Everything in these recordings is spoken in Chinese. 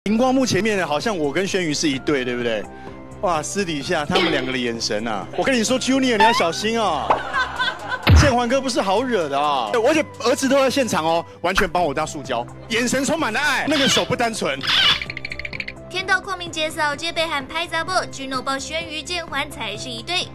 荧光幕前面呢，好像我跟轩宇是一对，对不对？哇，私底下他们两个的眼神啊，我跟你说 ，Junior 你要小心啊！建环哥不是好惹的啊，而且儿子都在现场哦，完全帮我当塑胶，眼神充满了爱，那个手不单纯。 天道邝明杰扫街被喊拍杂波，Juno 抱轩宇建环才是一对。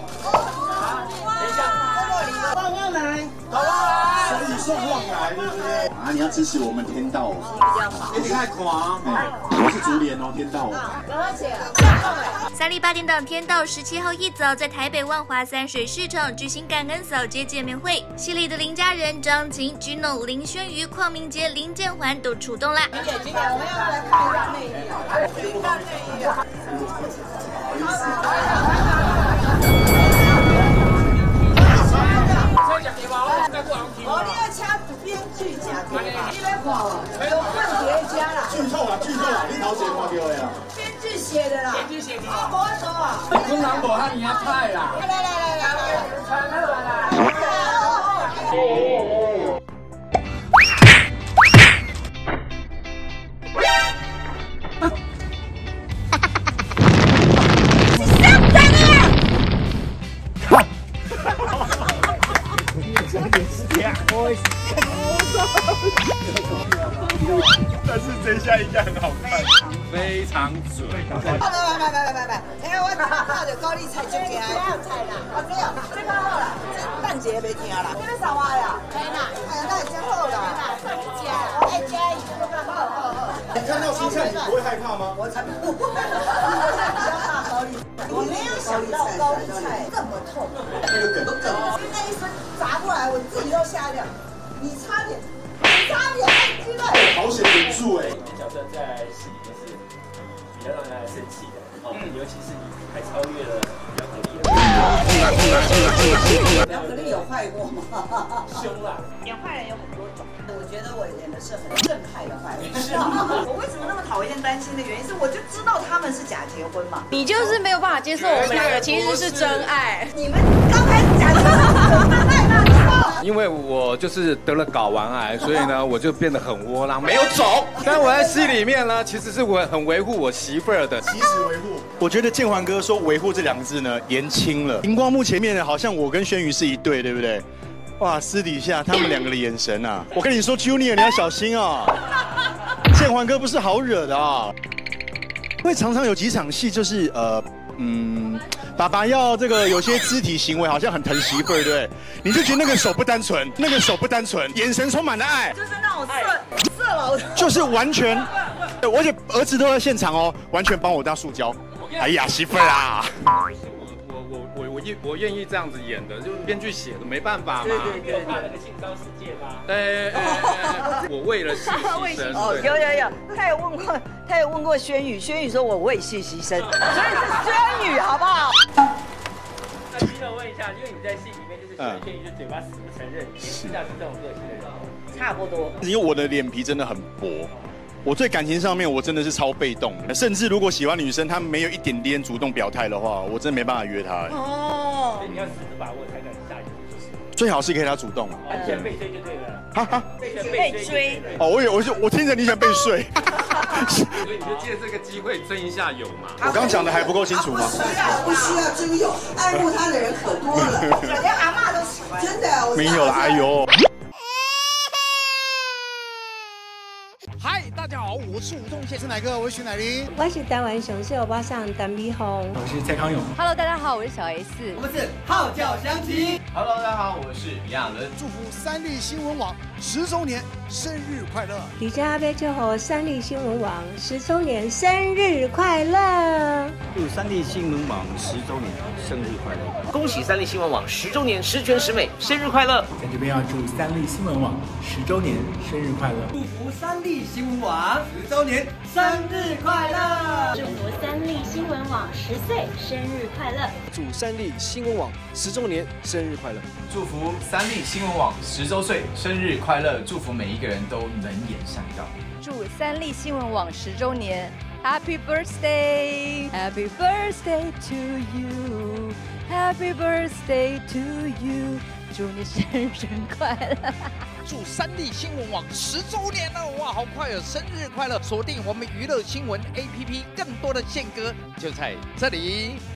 旺旺来，所以说旺来，对不对？啊，你要支持我们天道哦，你看狂，我是竹联哦，天道哦。 3立8点档天道17号一早在台北万华三水市场举行感恩扫街见面会，戏里的林家人、张晴、Juno、林轩宇、邝明杰、林建环都出动啦。 我们要来看一下内衣啊，一大内衣啊。哦，你要掐编剧假的，你来看哦，有份叠加啦。 剧透啦，你头前看到的啦。 编剧写的啦，编剧写的。我无错啊。 困难无遐尼啊歹啦。 来，穿好啦。 但是这一下应该很好看， 非常准。 来，哎，我看到高丽菜就给他菜啦，啊对啊，这个好啦，这蛋姐没听啦，这个啥话呀？可以啦，哎呀，那也真好啦，快去加，爱加一个好。 你看到青菜你不会害怕吗？ 我才不会，我没有想到高丽菜这么痛， 那个梗， 那一声砸过来，我自己都吓掉，你差点按击了。 好险顶住哎！ 角色在戏里面是比较让人生气的，尤其是你还超越了表可丽。 表可丽有坏过吗？ 凶啦！ 演坏人有很多种，我觉得我演的是很正派的坏人。我为什么那么讨厌担心的原因是，我就知道他们是假结婚嘛。 你就是没有办法接受我们两个其实是真爱。 你们刚开始假结婚，真爱吗？ 因为我就是得了睾丸癌，所以呢，我就变得很窝囊，没有走。但我在戏里面呢，其实是我很维护我媳妇儿的。 及时维护。 我觉得建环哥说“维护”这两个字呢，言轻了。荧光幕前面呢，好像我跟轩宇是一对，对不对？哇，私底下他们两个的眼神啊，我跟你说 ，Junior 你要小心啊！建环哥不是好惹的啊，因为常常有几场戏就是爸爸要这个有些肢体行为好像很疼媳妇儿，对不对？你就觉得那个手不单纯，眼神充满了爱， 就是那种色老， 就是完全，而且儿子都在现场哦，完全帮我当塑胶。哎呀，媳妇儿啊！ 我愿意这样子演的，就是编剧写的，没办法嘛。 对，有看那个性骚世界吗？ 我为了戏牺牲。 哦，有，他有问过轩宇说我为戏牺牲，所以是轩宇好不好？ 那Juno问一下，因为你在戏里面就是轩宇就嘴巴死不承认，你实际上是这种个性的人。 差不多。 因为我的脸皮真的很薄。我对感情上面我真的是超被动的，甚至如果喜欢女生，她没有一点点主动表态的话，我真的没办法约她。 哦， 所以你要死死把握才敢下一步，就是最好是可以她主动。 安全被追就对了。 哈哈， 被追。 哦，我听着你想被睡。 所以你就借这个机会争一下友嘛。 我刚讲的还不够清楚吗？ 不需要真有，爱慕他的人可多了，连阿嬷都喜欢。真的， 没有了，哎呦。 嗨，大家好，我是吴宗宪，是哪个？我是徐乃麟， 我是台湾上秀巴上陈美凤， 我是蔡康永。 Hello， 大家好，我是小 S。 我们是号角响起。 Hello， 大家好，我是李亚伦。 祝福三立新闻网10周年生日快乐！ 李家杯祝福三立新闻网10周年生日快乐！ 祝三立新闻网10周年生日快乐！恭喜三立新闻网10周年十全十美，生日快乐！ 在这边要祝三立新闻网10周年生日快乐！ 祝福三立新闻网10周年生日快乐！ 祝福三立新闻网10岁生日快乐！ 祝三立新闻网10周年生日快乐！ 祝福三立新闻网10周岁生日快乐！祝福每一个人都能言善道。 祝三立新闻网10周年 Happy Birthday Happy Birthday to you Happy Birthday to you 祝你生日快乐！ 祝三立新闻网10周年了，哇，好快哦！生日快乐！锁定我们娱乐新闻 APP， 更多的宪歌就在这里。